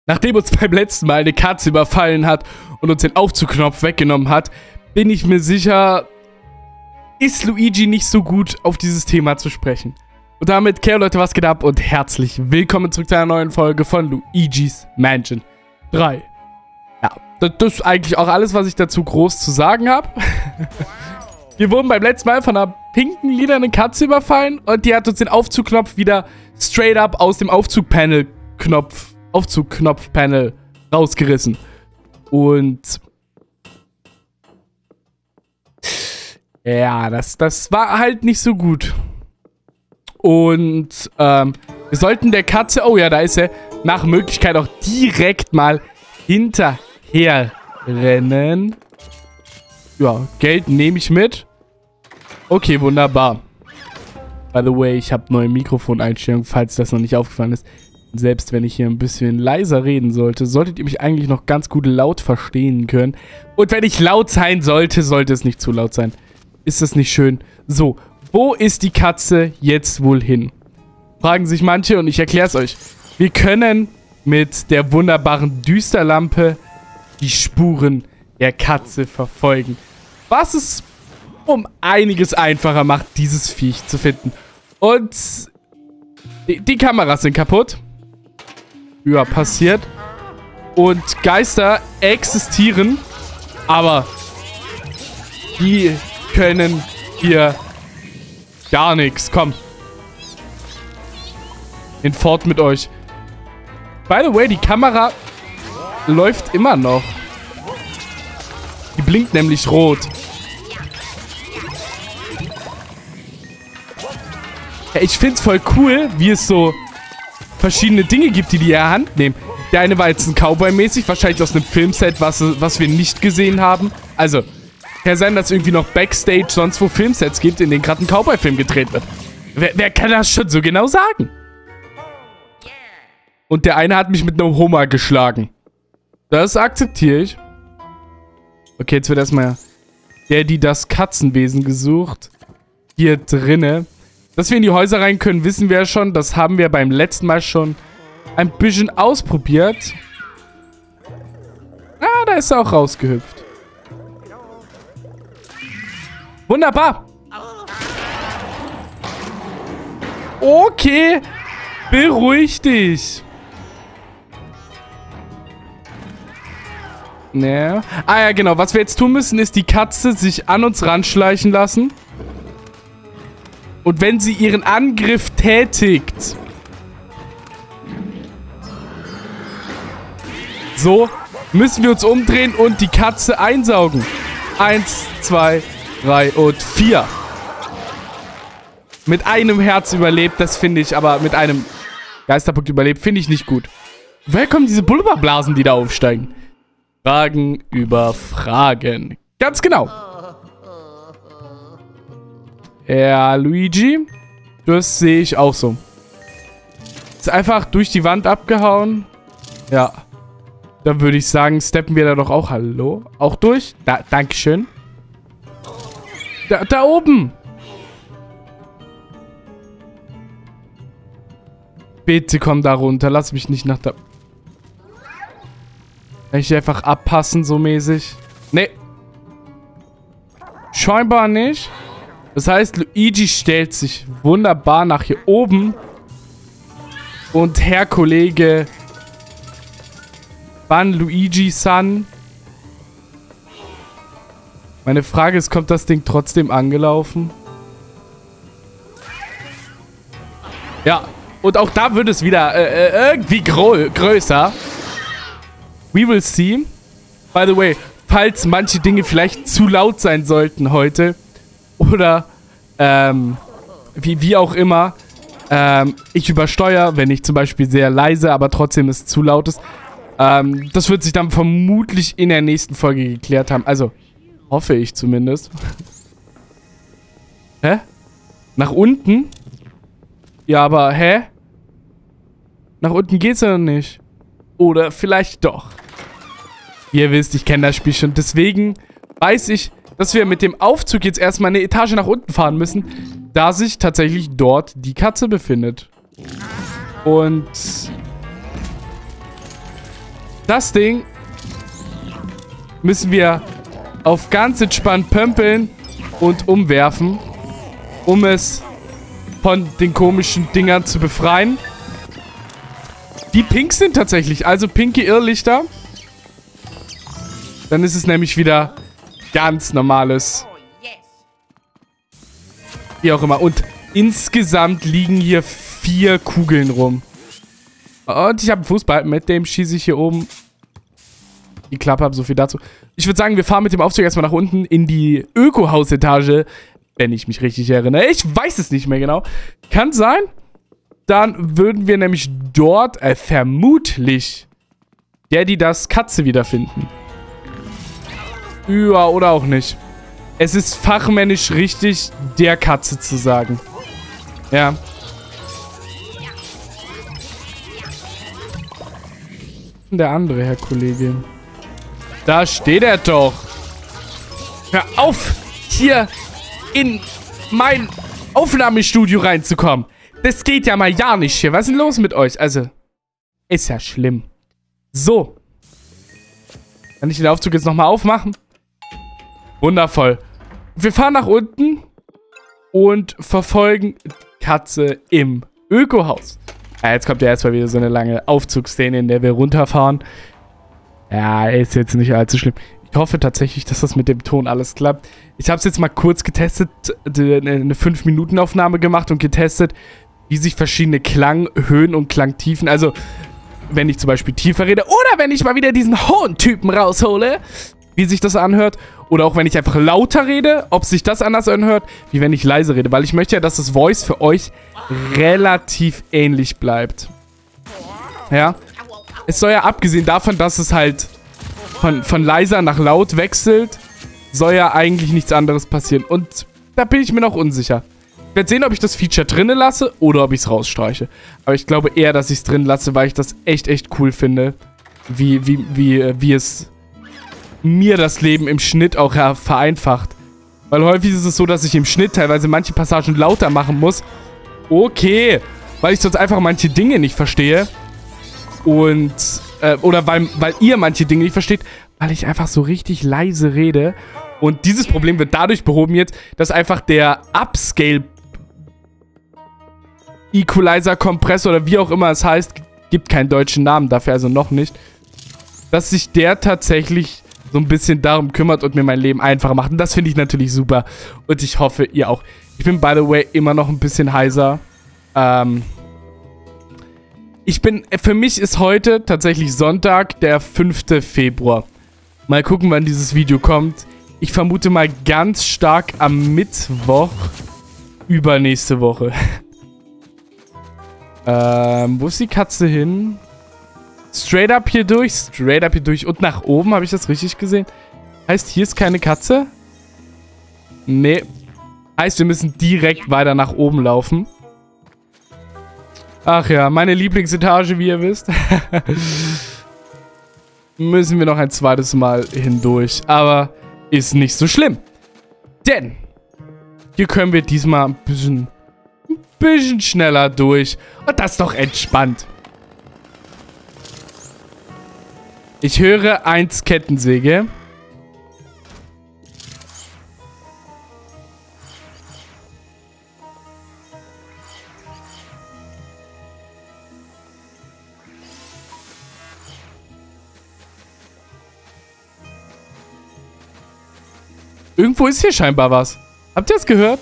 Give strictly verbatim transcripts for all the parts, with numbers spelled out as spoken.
Nachdem uns beim letzten Mal eine Katze überfallen hat und uns den Aufzugknopf weggenommen hat, bin ich mir sicher, ist Luigi nicht so gut auf dieses Thema zu sprechen. Und damit, okay, Leute, was geht ab und herzlich willkommen zurück zu einer neuen Folge von Luigi's Mansion drei. Ja, das, das ist eigentlich auch alles, was ich dazu groß zu sagen habe. Wir wurden beim letzten Mal von einer pinken, lilanen Katze überfallen und die hat uns den Aufzugknopf wieder straight up aus dem Aufzugpanel-Knopf, Aufzugknopf-Panel rausgerissen. Und ja, das, das war halt nicht so gut. Und ähm, wir sollten der Katze, oh ja, da ist er, nach Möglichkeit auch direkt mal hinterher rennen. Ja, Geld nehme ich mit. Okay, wunderbar. By the way, ich habe neue Mikrofoneinstellungen, falls das noch nicht aufgefallen ist. Selbst wenn ich hier ein bisschen leiser reden sollte, solltet ihr mich eigentlich noch ganz gut laut verstehen können. Und wenn ich laut sein sollte, sollte es nicht zu laut sein. Ist das nicht schön? So, wo ist die Katze jetzt wohl hin? Fragen sich manche und ich erkläre es euch. Wir können mit der wunderbaren Düsterlampe die Spuren der Katze verfolgen. Was es um einiges einfacher macht, dieses Viech zu finden. Und die, die Kameras sind kaputt. Ja, passiert. Und Geister existieren, aber die können hier gar nichts. Komm. Hinfort mit euch. By the way, die Kamera läuft immer noch. Die blinkt nämlich rot. Ja, ich find's voll cool, wie es so verschiedene Dinge gibt, die die in der Hand nehmen. Der eine war jetzt ein Cowboy-mäßig, wahrscheinlich aus einem Filmset, was, was wir nicht gesehen haben. Also, kann sein, dass irgendwie noch Backstage sonst wo Filmsets gibt, in denen gerade ein Cowboy-Film gedreht wird. Wer, wer kann das schon so genau sagen? Und der eine hat mich mit einem Hummer geschlagen. Das akzeptiere ich. Okay, jetzt wird erstmal der, die das Katzenwesen gesucht. Hier drinne. Dass wir in die Häuser rein können, wissen wir ja schon. Das haben wir beim letzten Mal schon ein bisschen ausprobiert. Ah, da ist er auch rausgehüpft. Wunderbar. Okay. Beruhig dich. Ne. Ah ja, genau. Was wir jetzt tun müssen, ist die Katze sich an uns ranschleichen lassen. Und wenn sie ihren Angriff tätigt, so, müssen wir uns umdrehen und die Katze einsaugen. Eins, zwei, drei und vier. Mit einem Herz überlebt, das finde ich, aber mit einem Geisterpunkt überlebt, finde ich nicht gut. Woher kommen diese Blubberblasen, die da aufsteigen? Fragen über Fragen. Ganz genau. Ja, Luigi, das sehe ich auch so. Ist einfach durch die Wand abgehauen. Ja. Dann würde ich sagen, steppen wir da doch auch. Hallo? Auch durch? Da, Dankeschön. Da, da oben. Bitte komm da runter. Lass mich nicht nach da... Kann ich einfach abpassen, so mäßig? Nee. Scheinbar nicht. Das heißt, Luigi stellt sich wunderbar nach hier oben. Und Herr Kollege Ban Luigi-san. Meine Frage ist, kommt das Ding trotzdem angelaufen? Ja, und auch da wird es wieder äh, irgendwie grö größer. We will see. By the way, falls manche Dinge vielleicht zu laut sein sollten heute... Oder, ähm, wie, wie auch immer, ähm, ich übersteuere, wenn ich zum Beispiel sehr leise, aber trotzdem es zu laut ist. Ähm, das wird sich dann vermutlich in der nächsten Folge geklärt haben. Also, hoffe ich zumindest. Hä? Nach unten? Ja, aber, hä? Nach unten geht's ja noch nicht. Oder vielleicht doch. Wie ihr wisst, ich kenne das Spiel schon. Deswegen weiß ich... dass wir mit dem Aufzug jetzt erstmal eine Etage nach unten fahren müssen, da sich tatsächlich dort die Katze befindet. Und Das Ding müssen wir auf ganz entspannt pömpeln und umwerfen, um es von den komischen Dingern zu befreien. Die pink sind tatsächlich, also pinke Irrlichter. Dann ist es nämlich wieder ganz normales. Wie auch immer. Und insgesamt liegen hier vier Kugeln rum. Und ich habe einen Fußball, mit dem schieße ich hier oben die Klappe ab. So viel dazu. Ich würde sagen, wir fahren mit dem Aufzug erstmal nach unten in die Öko-Hausetage. Wenn ich mich richtig erinnere. Ich weiß es nicht mehr genau. Kann sein. Dann würden wir nämlich dort äh, vermutlich Daddy das Katze wiederfinden. Ja, oder auch nicht. Es ist fachmännisch richtig, der Katze zu sagen. Ja. Der andere, Herr Kollege. Da steht er doch. Hör auf, hier in mein Aufnahmestudio reinzukommen. Das geht ja mal ja nicht hier. Was ist denn los mit euch? Also, ist ja schlimm. So. Kann ich den Aufzug jetzt nochmal aufmachen? Wundervoll. Wir fahren nach unten und verfolgen Katze im Ökohaus. Ja, jetzt kommt ja erstmal wieder so eine lange Aufzugsszene, in der wir runterfahren. Ja, ist jetzt nicht allzu schlimm. Ich hoffe tatsächlich, dass das mit dem Ton alles klappt. Ich habe es jetzt mal kurz getestet, eine fünf Minuten Aufnahme gemacht und getestet, wie sich verschiedene Klanghöhen und Klangtiefen, also wenn ich zum Beispiel tiefer rede oder wenn ich mal wieder diesen hohen Typen raushole, wie sich das anhört. Oder auch wenn ich einfach lauter rede, ob sich das anders anhört, wie wenn ich leise rede. Weil ich möchte ja, dass das Voice für euch relativ ähnlich bleibt. Ja. Es soll ja, abgesehen davon, dass es halt von, von leiser nach laut wechselt, soll ja eigentlich nichts anderes passieren. Und da bin ich mir noch unsicher. Ich werde sehen, ob ich das Feature drinnen lasse oder ob ich es rausstreiche. Aber ich glaube eher, dass ich es drin lasse, weil ich das echt, echt cool finde. Wie, wie, wie, wie es mir das Leben im Schnitt auch ja, vereinfacht. Weil häufig ist es so, dass ich im Schnitt teilweise manche Passagen lauter machen muss. Okay. Weil ich sonst einfach manche Dinge nicht verstehe. Und, äh, oder weil, weil ihr manche Dinge nicht versteht, weil ich einfach so richtig leise rede. Und dieses Problem wird dadurch behoben jetzt, dass einfach der Upscale Equalizer, Kompressor oder wie auch immer es heißt, gibt keinen deutschen Namen dafür, also noch nicht, dass sich der tatsächlich so ein bisschen darum kümmert und mir mein Leben einfacher macht. Und das finde ich natürlich super. Und ich hoffe, ihr auch. Ich bin, by the way, immer noch ein bisschen heiser. Ähm... Ich bin, für mich ist heute tatsächlich Sonntag, der fünfte Februar. Mal gucken, wann dieses Video kommt. Ich vermute mal ganz stark am Mittwoch übernächste Woche. ähm, wo ist die Katze hin? Straight up hier durch, straight up hier durch und nach oben, habe ich das richtig gesehen? Heißt, hier ist keine Katze? Nee. Heißt, wir müssen direkt weiter nach oben laufen. Ach ja, meine Lieblingsetage, wie ihr wisst. Müssen wir noch ein zweites Mal hindurch. Aber ist nicht so schlimm. Denn hier können wir diesmal ein bisschen, ein bisschen schneller durch. Und das ist doch entspannt. Ich höre eins Kettensäge. Irgendwo ist hier scheinbar was. Habt ihr es gehört?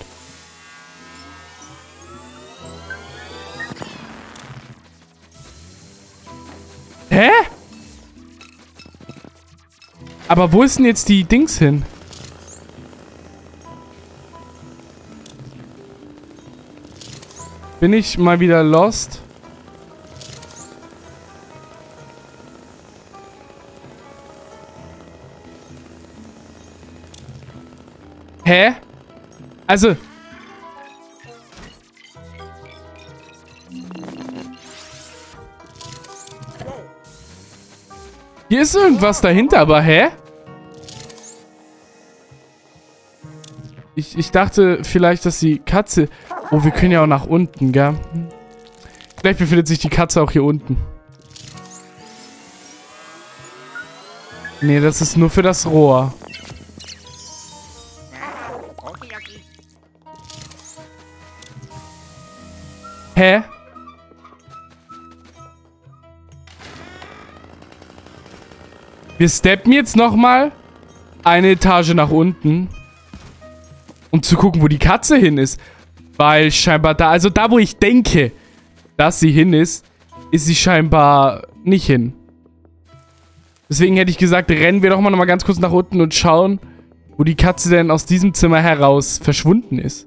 Hä? Aber wo ist denn jetzt die Dings hin? Bin ich mal wieder lost? Hä? Also... Hier ist irgendwas dahinter, aber hä? Ich, ich dachte vielleicht, dass die Katze... Oh, wir können ja auch nach unten, gell? Vielleicht befindet sich die Katze auch hier unten. Nee, das ist nur für das Rohr. Hä? Wir steppen jetzt nochmal eine Etage nach unten, um zu gucken, wo die Katze hin ist. Weil scheinbar da, also da, wo ich denke, dass sie hin ist, ist sie scheinbar nicht hin. Deswegen hätte ich gesagt, rennen wir doch mal noch mal ganz kurz nach unten und schauen, wo die Katze denn aus diesem Zimmer heraus verschwunden ist.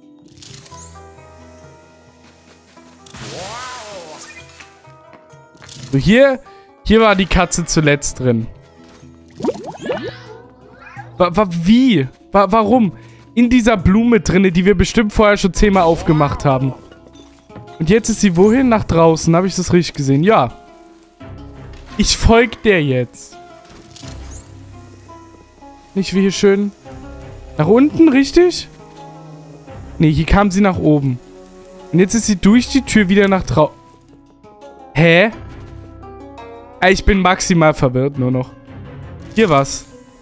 So, hier, hier war die Katze zuletzt drin. Wa wa wie? Wa warum? In dieser Blume drinne, die wir bestimmt vorher schon zehnmal aufgemacht haben. Und jetzt ist sie wohin? Nach draußen. Habe ich das richtig gesehen? Ja. Ich folge der jetzt. Nicht wie hier schön. Nach unten, richtig? Nee, hier kam sie nach oben. Und jetzt ist sie durch die Tür wieder nach draußen. Hä? Ich bin maximal verwirrt nur noch. Hier was.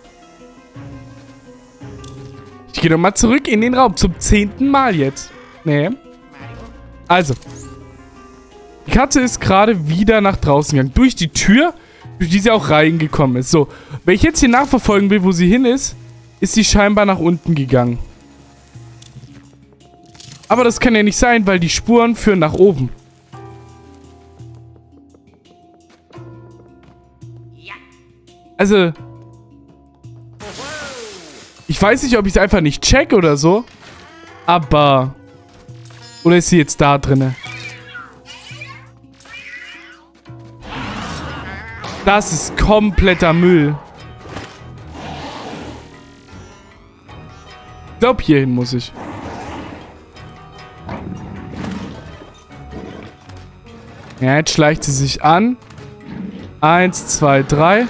Ich gehe nochmal zurück in den Raum. Zum zehnten Mal jetzt. Nee. Also. Die Katze ist gerade wieder nach draußen gegangen. Durch die Tür, durch die sie auch reingekommen ist. So. Wenn ich jetzt hier nachverfolgen will, wo sie hin ist, ist sie scheinbar nach unten gegangen. Aber das kann ja nicht sein, weil die Spuren führen nach oben. Also, ich weiß nicht, ob ich es einfach nicht check oder so, aber, oder ist sie jetzt da drinne? Das ist kompletter Müll. Ich glaube, hierhin muss ich. Ja, jetzt schleicht sie sich an. Eins, zwei, drei.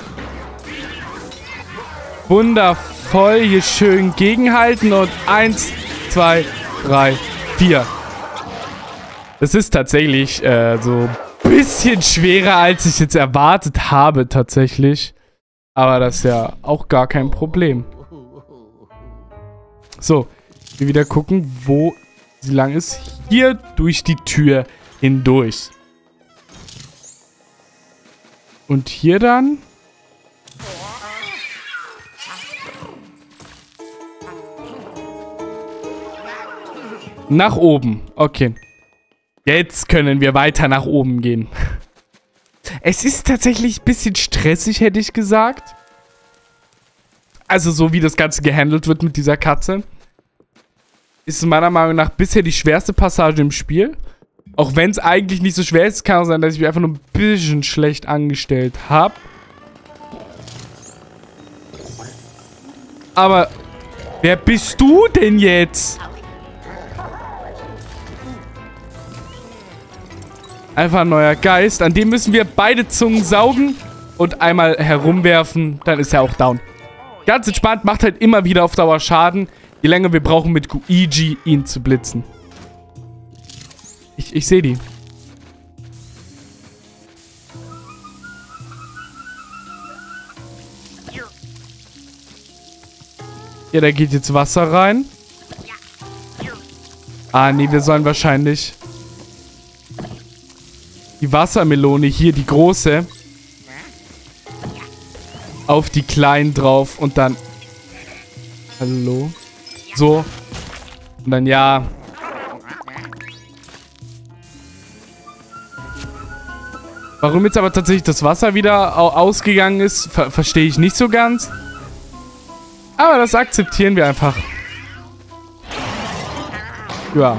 Wundervoll. Hier schön gegenhalten und eins, zwei, drei, vier. Das ist tatsächlich äh, so ein bisschen schwerer, als ich jetzt erwartet habe, tatsächlich. Aber das ist ja auch gar kein Problem. So, wir wieder gucken, wo sie lang ist. Hier durch die Tür hindurch. Und hier dann... Nach oben. Okay. Jetzt können wir weiter nach oben gehen. Es ist tatsächlich ein bisschen stressig, hätte ich gesagt. Also so wie das Ganze gehandelt wird mit dieser Katze. Ist meiner Meinung nach bisher die schwerste Passage im Spiel. Auch wenn es eigentlich nicht so schwer ist, kann auch sein, dass ich mich einfach nur ein bisschen schlecht angestellt habe. Aber wer bist du denn jetzt? Einfach ein neuer Geist. An dem müssen wir beide Zungen saugen und einmal herumwerfen. Dann ist er auch down. Ganz entspannt, macht halt immer wieder auf Dauer Schaden. Je länger wir brauchen mit Guigi, ihn zu blitzen. Ich, ich sehe die. Ja, da geht jetzt Wasser rein. Ah, nee, wir sollen wahrscheinlich... Die Wassermelone hier, die große, auf die kleinen drauf und dann... Hallo? So. Und dann ja... Warum jetzt aber tatsächlich das Wasser wieder ausgegangen ist, ver verstehe ich nicht so ganz. Aber das akzeptieren wir einfach. Ja.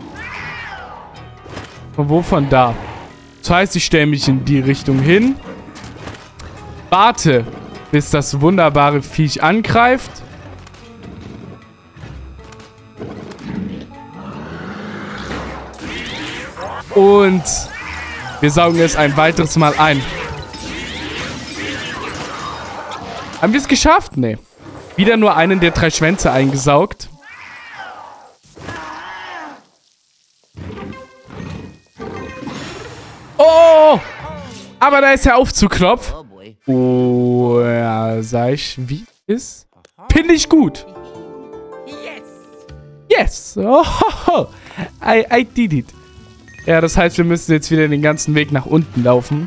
Von wo? Von da. Das heißt, ich stelle mich in die Richtung hin. Warte, bis das wunderbare Viech angreift. Und wir saugen es ein weiteres Mal ein. Haben wir es geschafft? Nee. Wieder nur einen der drei Schwänze eingesaugt. Oh! Aber da ist der Aufzugknopf. Oh, ja, sag ich, wie ist? Finde ich gut. Yes. Oh, I, I did it. Ja, das heißt, wir müssen jetzt wieder den ganzen Weg nach unten laufen.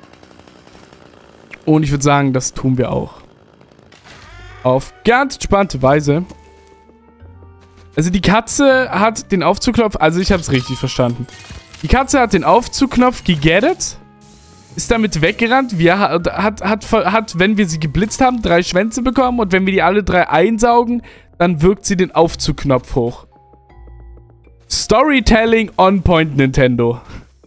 Und ich würde sagen, das tun wir auch. Auf ganz entspannte Weise. Also die Katze hat den Aufzugknopf, also ich habe es richtig verstanden. Die Katze hat den Aufzugknopf gegettet, ist damit weggerannt. Wir hat, hat, hat, hat, wenn wir sie geblitzt haben, drei Schwänze bekommen. Und wenn wir die alle drei einsaugen, dann wirkt sie den Aufzugknopf hoch. Storytelling on point, Nintendo.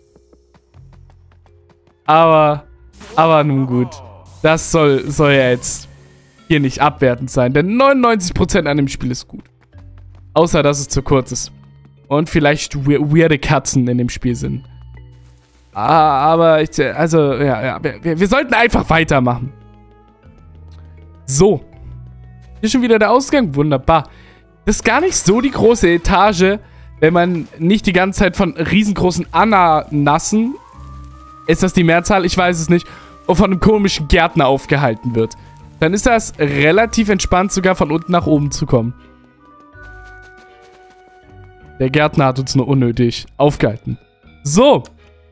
Aber, aber nun gut. Das soll, soll ja jetzt hier nicht abwertend sein. Denn neunundneunzig Prozent an dem Spiel ist gut. Außer, dass es zu kurz ist. Und vielleicht weirde Katzen in dem Spiel sind. Ah, aber ich, also, ja, ja, wir, wir sollten einfach weitermachen. So. Hier schon wieder der Ausgang. Wunderbar. Das ist gar nicht so die große Etage, wenn man nicht die ganze Zeit von riesengroßen Ananassen, ist das die Mehrzahl? Ich weiß es nicht, und von einem komischen Gärtner aufgehalten wird. Dann ist das relativ entspannt, sogar von unten nach oben zu kommen. Der Gärtner hat uns nur unnötig aufgehalten. So.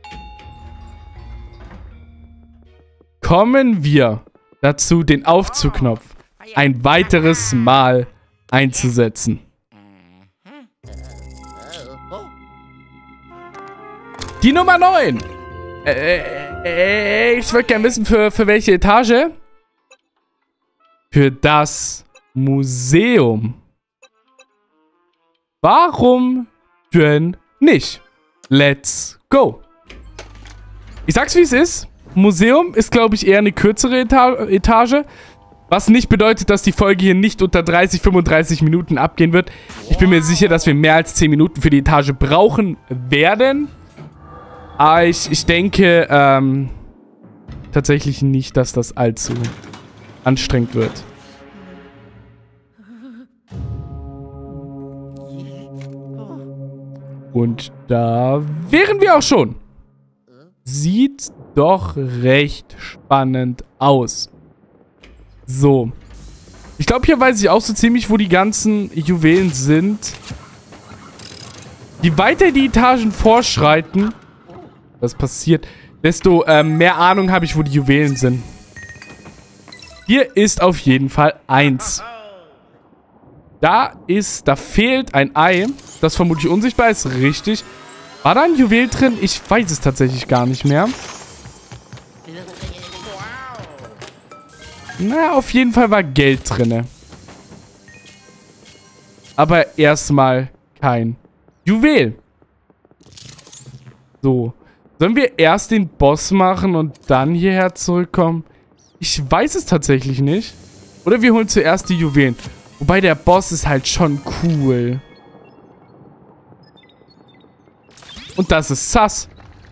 Kommen wir dazu, den Aufzugknopf ein weiteres Mal einzusetzen. Die Nummer neun. Äh, äh, ich würde gerne wissen, für, für welche Etage? Für das Museum. Warum denn nicht? Let's go. Ich sag's, wie es ist. Museum ist, glaube ich, eher eine kürzere Eta Etage. Was nicht bedeutet, dass die Folge hier nicht unter dreißig, fünfunddreißig Minuten abgehen wird. Ich bin mir sicher, dass wir mehr als zehn Minuten für die Etage brauchen werden. Aber ich, ich denke ähm, tatsächlich nicht, dass das allzu anstrengend wird. Und da wären wir auch schon. Sieht doch recht spannend aus. So. Ich glaube, hier weiß ich auch so ziemlich, wo die ganzen Juwelen sind. Je weiter die Etagen vorschreiten, was passiert, desto äh, mehr Ahnung habe ich, wo die Juwelen sind. Hier ist auf jeden Fall eins. Da ist, da fehlt ein Ei, das vermutlich unsichtbar ist, richtig. War da ein Juwel drin? Ich weiß es tatsächlich gar nicht mehr. Na, auf jeden Fall war Geld drin. Aber erstmal kein Juwel. So. Sollen wir erst den Boss machen und dann hierher zurückkommen? Ich weiß es tatsächlich nicht. Oder wir holen zuerst die Juwelen. Wobei der Boss ist halt schon cool. Und das ist sass.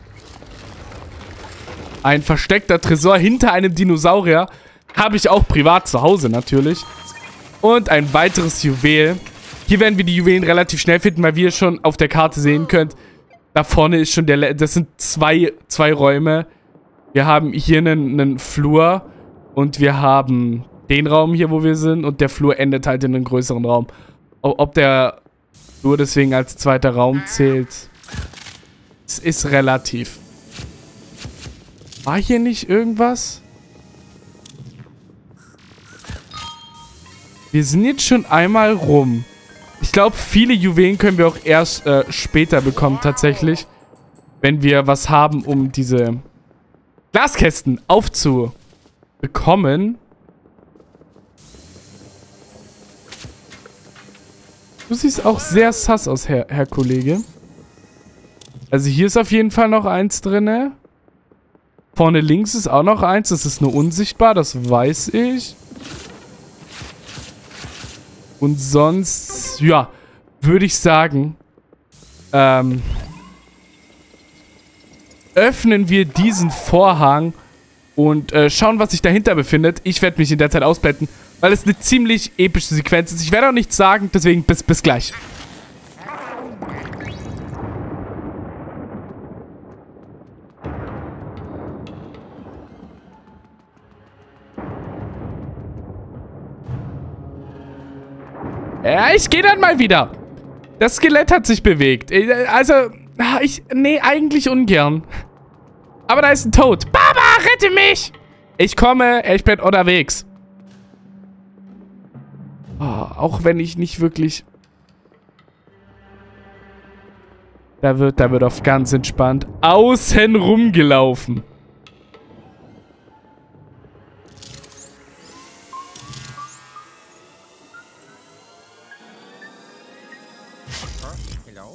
Ein versteckter Tresor hinter einem Dinosaurier. Habe ich auch privat zu Hause natürlich. Und ein weiteres Juwel. Hier werden wir die Juwelen relativ schnell finden, weil wir schon auf der Karte sehen könnt. Da vorne ist schon der... Le das sind zwei, zwei Räume. Wir haben hier einen, einen Flur. Und wir haben den Raum hier, wo wir sind. Und der Flur endet halt in einem größeren Raum. Ob der Flur deswegen als zweiter Raum zählt... Es ist relativ. War hier nicht irgendwas? Wir sind jetzt schon einmal rum. Ich glaube, viele Juwelen können wir auch erst äh, später bekommen, tatsächlich. Wenn wir was haben, um diese Glaskästen aufzubekommen. Du siehst auch sehr sass aus, Herr, Herr Kollege. Also hier ist auf jeden Fall noch eins drin. Vorne links ist auch noch eins. Das ist nur unsichtbar, das weiß ich. Und sonst, ja, würde ich sagen, ähm, öffnen wir diesen Vorhang und äh, schauen, was sich dahinter befindet. Ich werde mich in der Zeit ausblenden, weil es eine ziemlich epische Sequenz ist. Ich werde auch nichts sagen, deswegen bis, bis gleich. Ja, ich gehe dann mal wieder. Das Skelett hat sich bewegt. Also, ich... Nee, eigentlich ungern. Aber da ist ein Toad. Baba, rette mich! Ich komme, ich bin unterwegs. Oh, auch wenn ich nicht wirklich... Da wird, da wird auf ganz entspannt außen rumgelaufen. Hello?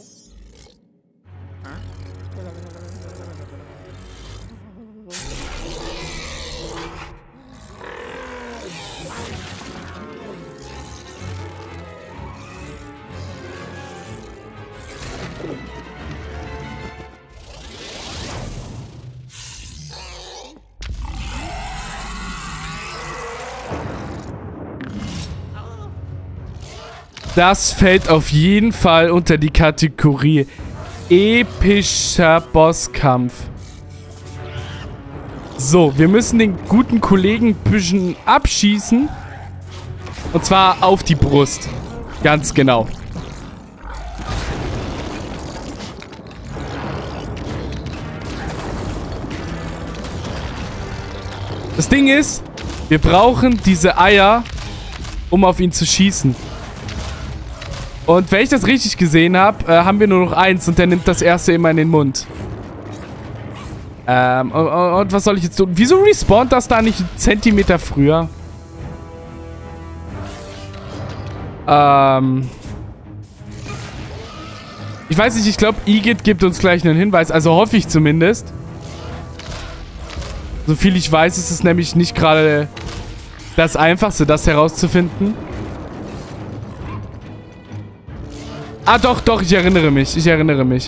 Das fällt auf jeden Fall unter die Kategorie epischer Bosskampf. So, wir müssen den guten Kollegen ein bisschen abschießen. Und zwar auf die Brust. Ganz genau. Das Ding ist, wir brauchen diese Eier, um auf ihn zu schießen. Und wenn ich das richtig gesehen habe, äh, haben wir nur noch eins und der nimmt das erste immer in den Mund. Ähm, und, und was soll ich jetzt tun? Wieso respawnt das da nicht einen Zentimeter früher? Ähm... Ich weiß nicht, ich glaube, Igitt gibt uns gleich einen Hinweis. Also hoffe ich zumindest. Soviel ich weiß, ist es nämlich nicht gerade das Einfachste, das herauszufinden. Ah, doch, doch, ich erinnere mich. Ich erinnere mich.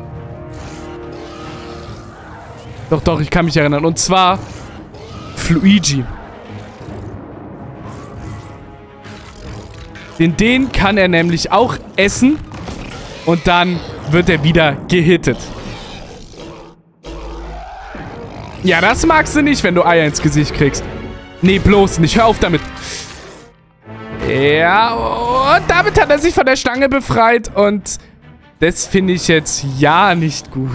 Doch, doch, ich kann mich erinnern. Und zwar Fluigi. Den, den kann er nämlich auch essen. Und dann wird er wieder gehittet. Ja, das magst du nicht, wenn du Eier ins Gesicht kriegst. Nee, bloß nicht. Hör auf damit. Ja, und damit hat er sich von der Stange befreit. Und das finde ich jetzt ja nicht gut.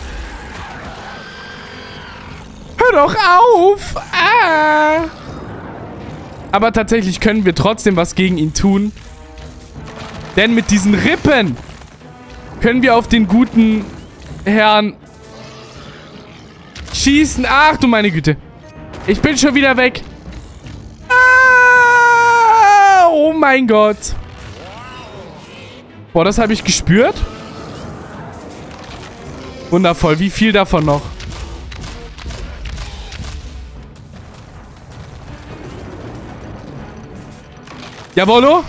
Hör doch auf! Ah. Aber tatsächlich können wir trotzdem was gegen ihn tun. Denn mit diesen Rippen können wir auf den guten Herrn schießen. Ach du meine Güte. Ich bin schon wieder weg. Ah, oh mein Gott. Boah, das habe ich gespürt. Wundervoll. Wie viel davon noch? Jawollo.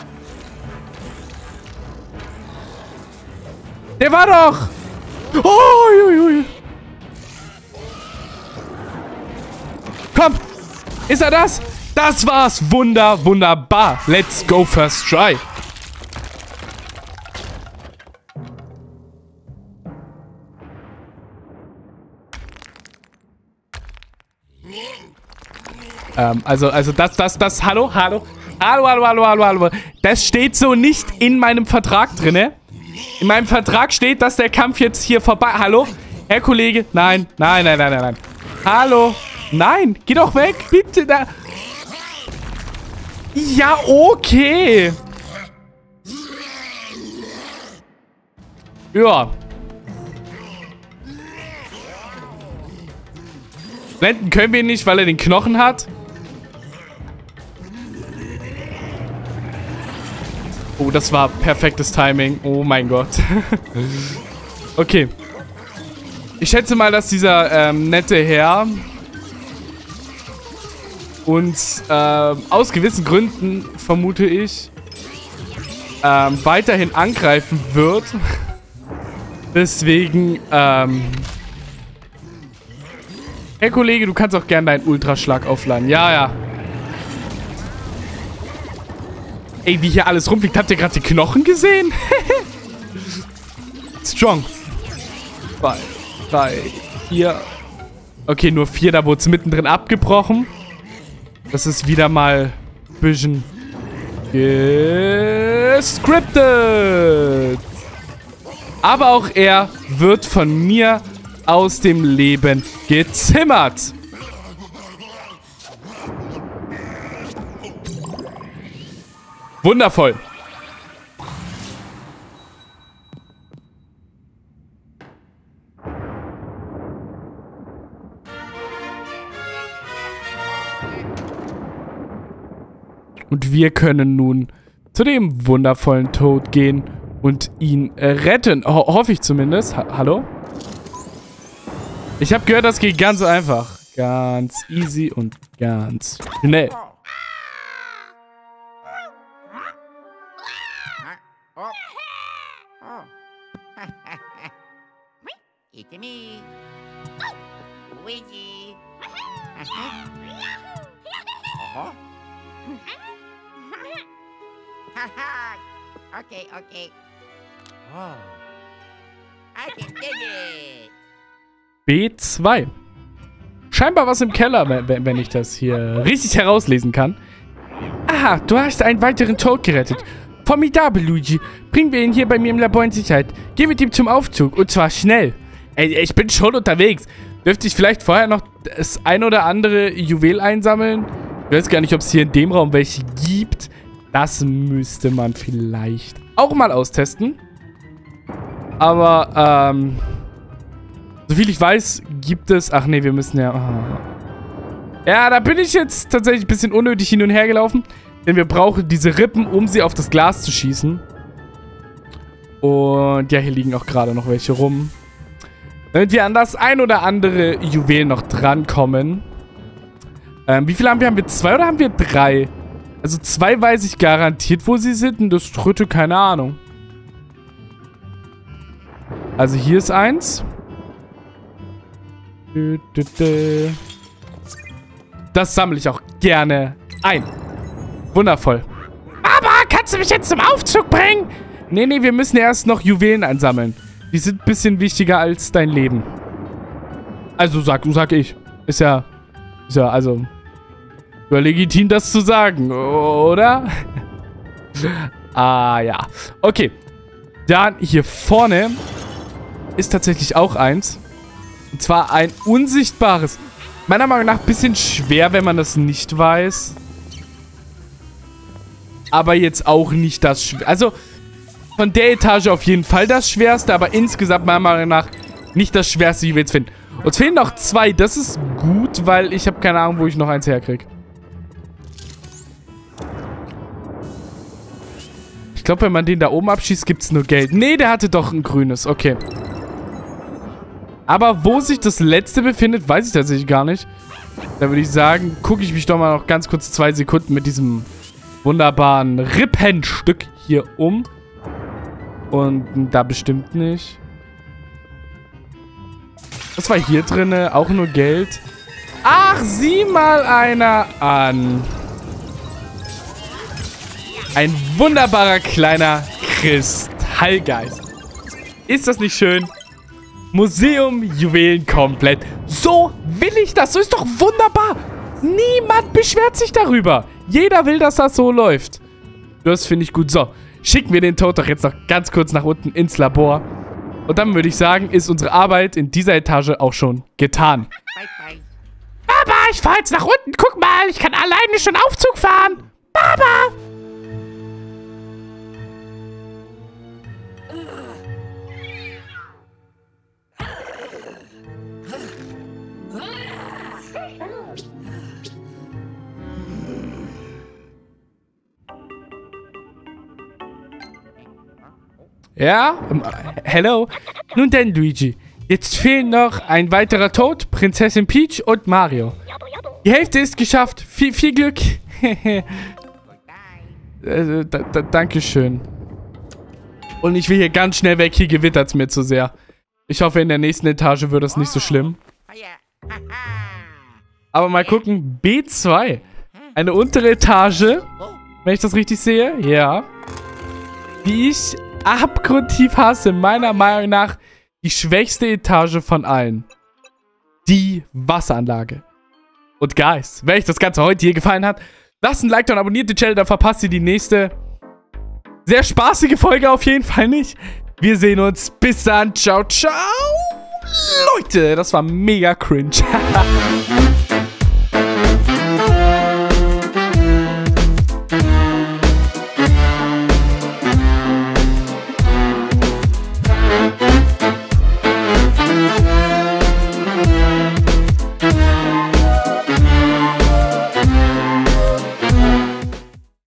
Der war doch. Oh, ui, ui. Komm. Ist er das? Das war's. Wunder, wunderbar. Let's go first try. Ähm, also, also das, das, das, hallo, hallo. Hallo, hallo, hallo, hallo, hallo. Das steht so nicht in meinem Vertrag drinne. In meinem Vertrag steht, dass der Kampf jetzt hier vorbei... Hallo? Herr Kollege? Nein, nein, nein, nein, nein, nein. Hallo? Nein, geh doch weg, bitte. Da. Ja, okay. Ja. Blenden können wir ihn nicht, weil er den Knochen hat. Oh, das war perfektes Timing. Oh mein Gott. Okay. Ich schätze mal, dass dieser ähm, nette Herr uns ähm, aus gewissen Gründen, vermute ich, ähm, weiterhin angreifen wird. Deswegen, ähm... Hey Kollege, du kannst auch gerne deinen Ultraschlag aufladen. Ja, ja. Ey, wie hier alles rumfliegt. Habt ihr gerade die Knochen gesehen? Strong. Zwei, drei, vier. Okay, nur vier. Da wurde es mittendrin abgebrochen. Das ist wieder mal ein bisschen gescriptet. Aber auch er wird von mir aus dem Leben gezimmert. Wundervoll. Und wir können nun zu dem wundervollen Toad gehen und ihn retten. Ho hoffe ich zumindest. Ha Hallo? Ich habe gehört, das geht ganz einfach. Ganz easy und ganz schnell. It's me, Luigi. Uh-huh. Okay, okay. Oh, I can dig it. B zwei. Scheinbar was im Keller, wenn, wenn ich das hier richtig herauslesen kann. Aha, du hast einen weiteren Toad gerettet. Formidabel, Luigi. Bringen wir ihn hier bei mir im Labor in Sicherheit. Geh mit ihm zum Aufzug. Und zwar schnell. Ey, ich bin schon unterwegs. Dürfte ich vielleicht vorher noch das ein oder andere Juwel einsammeln? Ich weiß gar nicht, ob es hier in dem Raum welche gibt. Das müsste man vielleicht auch mal austesten. Aber, ähm... soviel ich weiß, gibt es... Ach nee, wir müssen ja... Oh. Ja, da bin ich jetzt tatsächlich ein bisschen unnötig hin und her gelaufen. Denn wir brauchen diese Rippen, um sie auf das Glas zu schießen. Und ja, hier liegen auch gerade noch welche rum. Damit wir an das ein oder andere Juwel noch drankommen. Ähm, wie viele haben wir? Haben wir zwei oder haben wir drei? Also zwei weiß ich garantiert, wo sie sind. Und das dritte, keine Ahnung. Also hier ist eins. Das sammle ich auch gerne ein. Wundervoll. Aber kannst du mich jetzt zum Aufzug bringen? Nee, nee, wir müssen erst noch Juwelen einsammeln. Die sind ein bisschen wichtiger als dein Leben. Also sag, sag ich. Ist ja, ist ja, also, legitim, das zu sagen, oder? Ah, ja. Okay. Dann hier vorne ist tatsächlich auch eins. Und zwar ein unsichtbares. Meiner Meinung nach ein bisschen schwer, wenn man das nicht weiß. Aber jetzt auch nicht das Schwerste. Also, von der Etage auf jeden Fall das Schwerste, aber insgesamt meiner Meinung nach nicht das Schwerste, wie wir jetzt finden. Uns fehlen noch zwei. Das ist gut, weil ich habe keine Ahnung, wo ich noch eins herkriege. Ich glaube, wenn man den da oben abschießt, gibt es nur Geld. Nee, der hatte doch ein grünes. Okay. Aber wo sich das letzte befindet, weiß ich tatsächlich gar nicht. Da würde ich sagen, gucke ich mich doch mal noch ganz kurz zwei Sekunden mit diesem wunderbaren Rippenstück hier um. Und da bestimmt nicht. Was war hier drin? Auch nur Geld. Ach, sieh mal einer an. Ein wunderbarer kleiner Kristallgeist. Ist das nicht schön? Museum Juwelen komplett. So will ich das. So ist doch wunderbar. Niemand beschwert sich darüber. Jeder will, dass das so läuft. Das finde ich gut. So, schicken wir den Toad doch jetzt noch ganz kurz nach unten ins Labor. Und dann würde ich sagen, ist unsere Arbeit in dieser Etage auch schon getan. Bye, bye. Baba, ich fahre jetzt nach unten. Guck mal, ich kann alleine schon Aufzug fahren. Baba. Ja? Um, hello? Nun denn, Luigi. Jetzt fehlen noch ein weiterer Toad, Prinzessin Peach und Mario. Die Hälfte ist geschafft. Viel, viel Glück. äh, da, da, Dankeschön. Und ich will hier ganz schnell weg. Hier gewittert es mir zu sehr. Ich hoffe, in der nächsten Etage wird es nicht so schlimm. Aber mal gucken. B zwei. Eine untere Etage. Wenn ich das richtig sehe. Ja. Die ich abgrundtief hasse. Meiner Meinung nach die schwächste Etage von allen. Die Wasseranlage. Und Guys, wenn euch das Ganze heute hier gefallen hat, Lasst ein Like da und abonniert den Channel, dann verpasst ihr die nächste sehr spaßige Folge auf jeden Fall nicht. Wir sehen uns. Bis dann. Ciao, ciao. Leute, das war mega cringe.